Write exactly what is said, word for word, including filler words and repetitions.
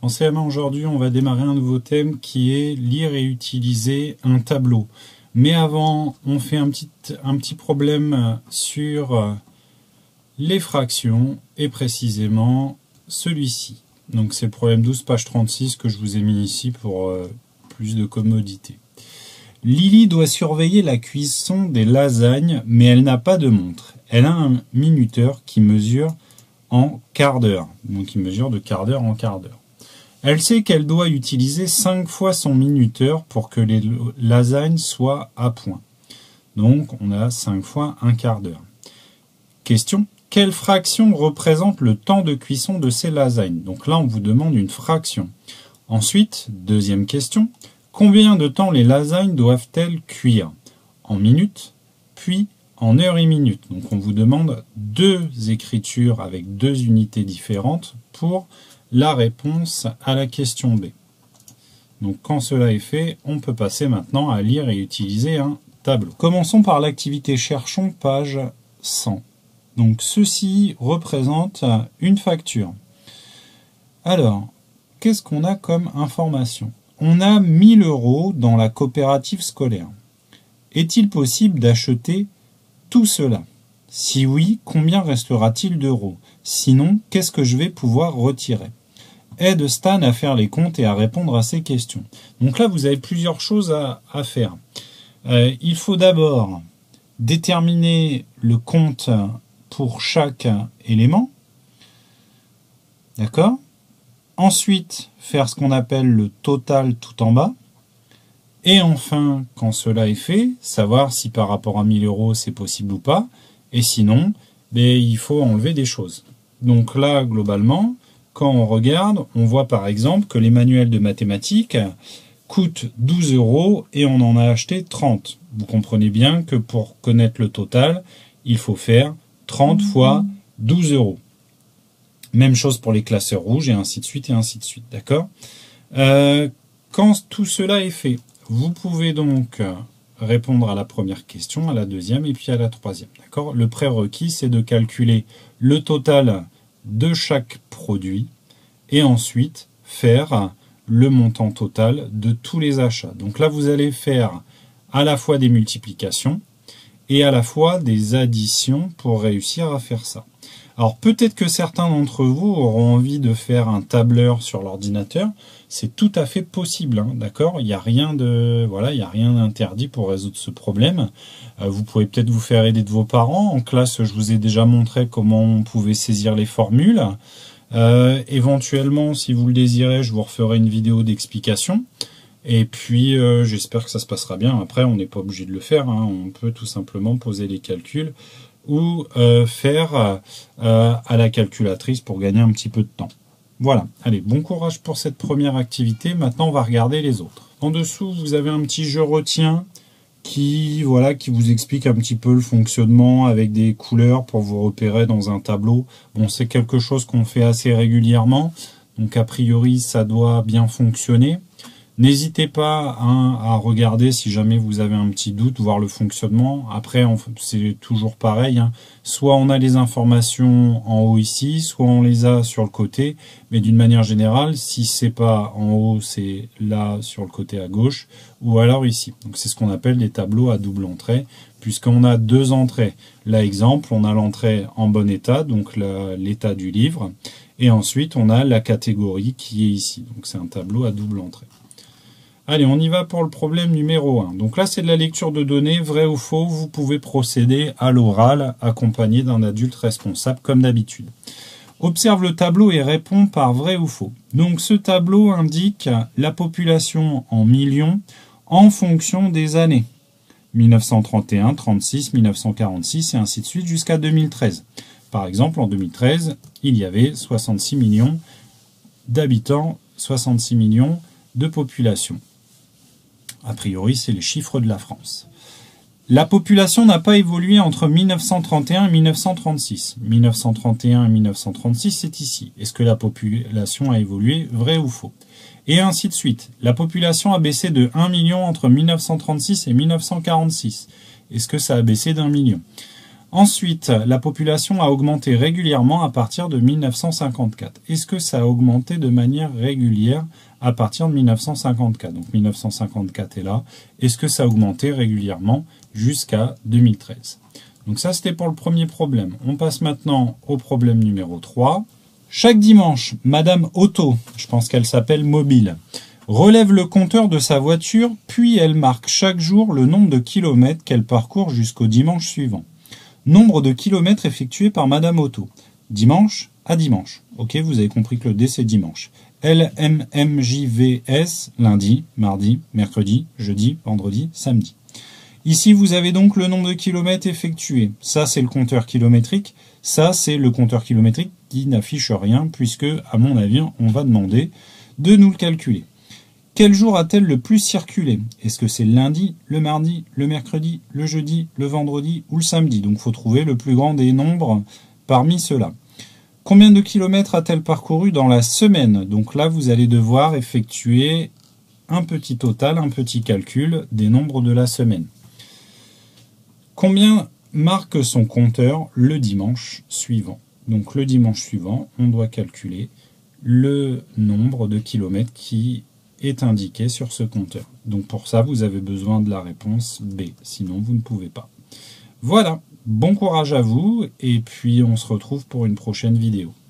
En C M un aujourd'hui, on va démarrer un nouveau thème qui est lire et utiliser un tableau. Mais avant, on fait un petit, un petit problème sur les fractions et précisément celui-ci. Donc c'est le problème douze, page trente-six que je vous ai mis ici pour euh, plus de commodité. Lily doit surveiller la cuisson des lasagnes, mais elle n'a pas de montre. Elle a un minuteur qui mesure en quart d'heure. Donc il mesure de quart d'heure en quart d'heure. Elle sait qu'elle doit utiliser cinq fois son minuteur pour que les lasagnes soient à point. Donc on a cinq fois un quart d'heure. Question: quelle fraction représente le temps de cuisson de ces lasagnes? Donc là on vous demande une fraction. Ensuite, deuxième question: combien de temps les lasagnes doivent-elles cuire? En minutes, puis en heures et minutes. Donc on vous demande deux écritures avec deux unités différentes pour la réponse à la question B. Donc quand cela est fait, on peut passer maintenant à lire et utiliser un tableau. Commençons par l'activité cherchons, page cent. Donc ceci représente une facture. Alors, qu'est-ce qu'on a comme information? On a mille euros dans la coopérative scolaire. Est-il possible d'acheter tout cela? Si oui, combien restera-t-il d'euros? Sinon, qu'est-ce que je vais pouvoir retirer? Aide Stan à faire les comptes et à répondre à ces questions. Donc là, vous avez plusieurs choses à, à faire. Euh, il faut d'abord déterminer le compte pour chaque élément. D'accord? Ensuite, faire ce qu'on appelle le total tout en bas. Et enfin, quand cela est fait, savoir si par rapport à mille euros, c'est possible ou pas. Et sinon, ben, il faut enlever des choses. Donc là, globalement, quand on regarde, on voit par exemple que les manuels de mathématiques coûtent douze euros et on en a acheté trente. Vous comprenez bien que pour connaître le total, il faut faire trente fois douze euros. Même chose pour les classeurs rouges et ainsi de suite et ainsi de suite. D'accord ? euh, Quand tout cela est fait, vous pouvez donc répondre à la première question, à la deuxième et puis à la troisième. D'accord ? Le prérequis, c'est de calculer le total de chaque produit et ensuite faire le montant total de tous les achats. Donc là, vous allez faire à la fois des multiplications et à la fois des additions pour réussir à faire ça. Alors peut-être que certains d'entre vous auront envie de faire un tableur sur l'ordinateur. C'est tout à fait possible, hein, d'accord ? Il n'y a rien de, voilà, il n'y a rien d'interdit pour résoudre ce problème. Euh, vous pouvez peut-être vous faire aider de vos parents. En classe, je vous ai déjà montré comment on pouvait saisir les formules. Euh, éventuellement, si vous le désirez, je vous referai une vidéo d'explication. Et puis, euh, j'espère que ça se passera bien. Après, on n'est pas obligé de le faire, hein. On peut tout simplement poser les calculs ou euh, faire euh, à la calculatrice pour gagner un petit peu de temps. Voilà, allez, bon courage pour cette première activité. Maintenant, on va regarder les autres. En dessous, vous avez un petit jeu retiens qui, voilà, qui vous explique un petit peu le fonctionnement avec des couleurs pour vous repérer dans un tableau. Bon, c'est quelque chose qu'on fait assez régulièrement, donc a priori, ça doit bien fonctionner. N'hésitez pas hein, à regarder si jamais vous avez un petit doute, voir le fonctionnement. Après, c'est toujours pareil. Hein. Soit on a les informations en haut ici, soit on les a sur le côté. Mais d'une manière générale, si c'est pas en haut, c'est là sur le côté à gauche, ou alors ici. Donc c'est ce qu'on appelle des tableaux à double entrée, puisqu'on a deux entrées. Là, exemple, on a l'entrée en bon état, donc l'état du livre. Et ensuite, on a la catégorie qui est ici. Donc c'est un tableau à double entrée. Allez, on y va pour le problème numéro un. Donc là, c'est de la lecture de données, vrai ou faux. Vous pouvez procéder à l'oral, accompagné d'un adulte responsable, comme d'habitude. Observe le tableau et réponds par vrai ou faux. Donc ce tableau indique la population en millions en fonction des années. mille neuf cent trente et un, trente-six, mille neuf cent quarante-six et ainsi de suite jusqu'à deux mille treize. Par exemple, en deux mille treize, il y avait soixante-six millions d'habitants, soixante-six millions de population. A priori, c'est les chiffres de la France. La population n'a pas évolué entre mille neuf cent trente et un et mille neuf cent trente-six. mille neuf cent trente et un et mille neuf cent trente-six, c'est ici. Est-ce que la population a évolué, vrai ou faux? Et ainsi de suite. La population a baissé de un million entre mille neuf cent trente-six et mille neuf cent quarante-six. Est-ce que ça a baissé d'un million? Ensuite, la population a augmenté régulièrement à partir de mille neuf cent cinquante-quatre. Est-ce que ça a augmenté de manière régulière à partir de mille neuf cent cinquante-quatre? Donc mille neuf cent cinquante-quatre est là. Est-ce que ça a augmenté régulièrement jusqu'à deux mille treize? Donc ça, c'était pour le premier problème. On passe maintenant au problème numéro trois. Chaque dimanche, Madame Otto, je pense qu'elle s'appelle Mobile, relève le compteur de sa voiture, puis elle marque chaque jour le nombre de kilomètres qu'elle parcourt jusqu'au dimanche suivant. Nombre de kilomètres effectués par Madame Otto. Dimanche à dimanche. Ok, vous avez compris que le D, c'est dimanche. L, M, M, J, V, S, lundi, mardi, mercredi, jeudi, vendredi, samedi. Ici, vous avez donc le nombre de kilomètres effectués. Ça, c'est le compteur kilométrique. Ça, c'est le compteur kilométrique qui n'affiche rien, puisque, à mon avis, on va demander de nous le calculer. Quel jour a-t-elle le plus circulé? Est-ce que c'est le lundi, le mardi, le mercredi, le jeudi, le vendredi ou le samedi? Donc il faut trouver le plus grand des nombres parmi ceux-là. Combien de kilomètres a-t-elle parcouru dans la semaine? Donc là, vous allez devoir effectuer un petit total, un petit calcul des nombres de la semaine. Combien marque son compteur le dimanche suivant? Donc le dimanche suivant, on doit calculer le nombre de kilomètres qui est indiqué sur ce compteur. Donc pour ça, vous avez besoin de la réponse B, sinon vous ne pouvez pas. Voilà, bon courage à vous, et puis on se retrouve pour une prochaine vidéo.